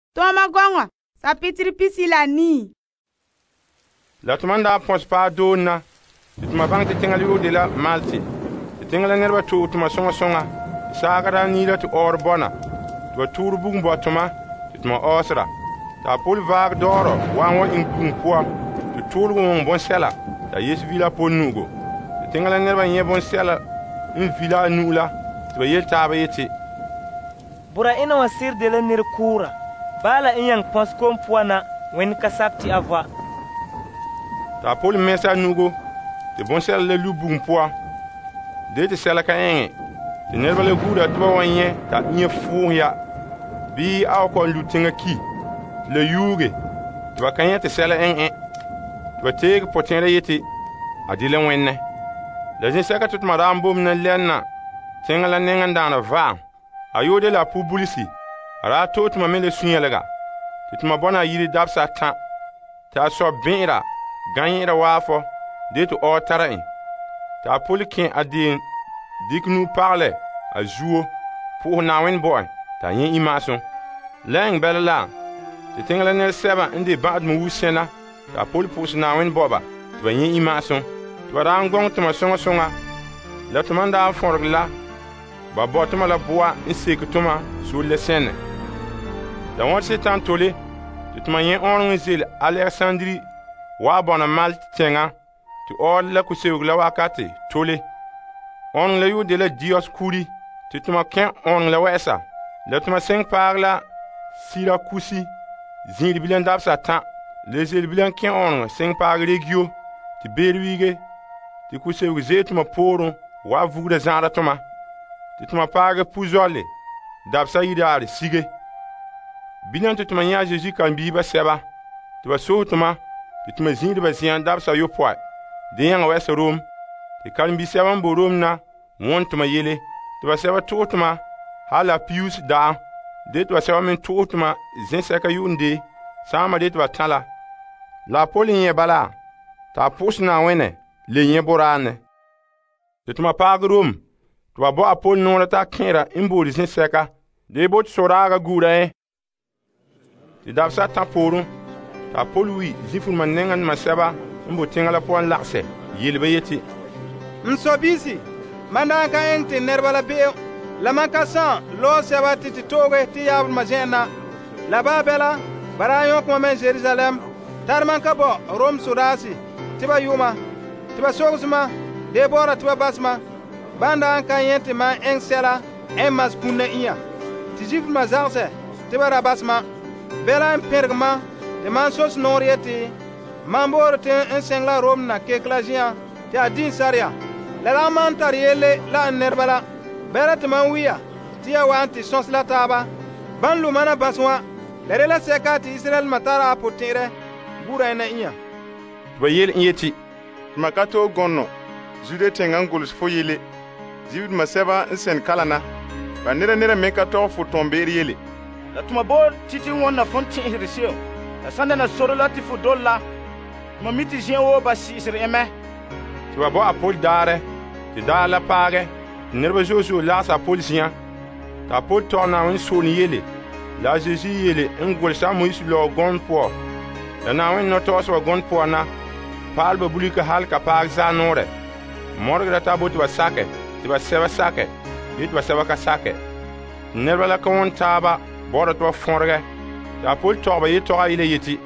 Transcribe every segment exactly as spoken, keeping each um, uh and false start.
Toma gonga, sa pitri pisi la ni. La tumanda pons pa donna. Tuma bang te tingali de la malti. Te tingala nerba tu tuma songa songa. Sagara ni la tu or bona. Tu tur bung botuma. Tuma osra. Ta pol vaag doro wan wa in bung poa. Tu tur gon bon sela. Ta yes vila pon nugo. Te tingala nerba nye bon sela. In vila nula. Tu yel taba yeti. Bura ina wasir de la nir kura. Bala in yang pons kom poana wen kasapti ava. Ta pol mesa nugo. Te bon sel le lu bung poa. De te sela ka enge. Te nerba le guda tuba wanye ta nye fu ya. Bi au kon lu tinga ki. Le yuge. Tuba kanye te sela enge. Tuba tege potene yeti. Adile wenne. Le zin seka tut madam na lenna. Tinga la nengan dana va. Ayode la pu bulisi. Ara tot ma mele sunyelega. Tut ma bona yiri dabsa tan. Ta so binra. Ganyera wafo. De tu o tarain. Ta polikin adin dik nu parle a jouo pour nawin boy ta yin imason leng bella te tingala nel seba indi bad mu wusena ta pol pus nawin boba to yin imason to ran gong to ma songa songa la to manda forgla ba botuma la boa insik tuma sur le scène da won se tan tole to ma yin on zil Alexandrie wa bona mal tenga tu all la kusewg la wakati tole on la yu de la dios kuri tu tuma ken on la wesa la tuma seng par la sira kusi zin bilen dab sa tan le zel bilen ken on seng par regio ti berwige ti kusewg zetuma poron wa vugra zara tuma ti tuma par puzole dab sa yidare sige bilen tu tuma nya jesus kan biba seba tu ba so tuma ti tuma zin de ba zian dab sa yo poa de yang wesa rom ti kan bi seban bo rom na won tuma yele ti ba seba totuma hala pius da de ti ba seba min totuma zin seka yunde sama de ti ba tala la polin ye bala ta pusna wene le ye borane ti tuma pag rom ti ba bo apol no ta kera imbo zin seka de bot soraga gura e ti dabsa ta porun ta polwi zifun man nengan ma seba mbo tingala po lakse yilbe yeti msobisi manaka ente nerbala be la makasa lo sebati ti toge ti yabul majena la babela barayo ko men Jerusalem tarman ka bo rom surasi tiba yuma tiba sogsma de bora tiba basma banda kan yente ma ensela en mas punna iya ti jif mazarse tiba rabasma bela pergma de man sos norieti mambor te en sengla rom na ke klajian te adin saria la la man tariele la nerbala berat man wiya ti ya wanti sons la taba ban lu mana baswa la rela sekati Israel matara potire bura na iya bayel yeti makato gonno jude tenganguls foyele jiwid maseba en kalana ba nere nere mekato fu tomberi yele la tuma bo titi wonna fonti hirisio la sanda na soro lati fu dolla ma miti jien wo ba si isre eme ti ba bo apol dare ti da la pare nerba jojo la sa policier ta pol tona un soni yele la jeji yele un gol sa mois lo gon po la na un noto so gon po na pal ba bulika hal ka pa za nore morgra ta bo ti ba sake ti ba seba sake ti ba seba ka sake nerba la kon taba bora to fonre ta pol to ba yito ile yiti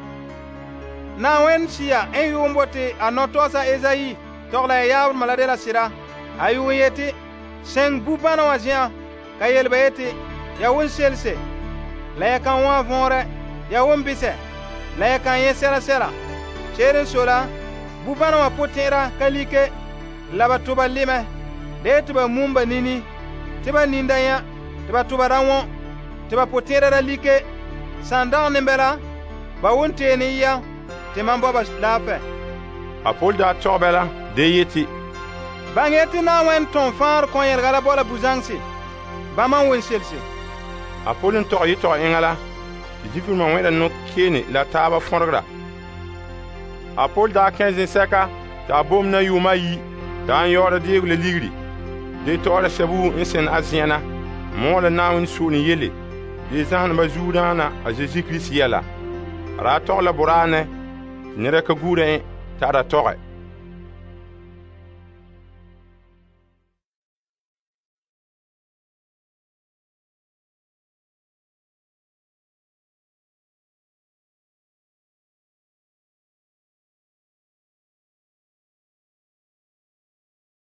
na wen siya en yumbote anotosa Esayi togla yawul malade la sira ayu yeti seng bubana wazia kayel bayeti ya won selse la kan wa vonre ya won bise la kan yesera sera chere sola bubana wa potera kalike laba tuba lime de tuba mumba nini tiba nindaya tiba tuba ranwo tiba potera like sanda nembela ba wonte ni ya te mambo ba lafe apol da tobela de yeti bangeti na wen ton far kon yer gala bola buzangsi ba man wen selsi apol to yito engala jifur man weda no kene la taba fongra apol da quinze seka ta bom na yuma yi dan yora de le ligri de to la sebu insen aziana mo la na wen suni yele de zãhnebã zuudãana a Zeezi Kirist yɛla. A raa tɔg la boraanɛ tɩ neda ka gũudẽ t'a da tɔge.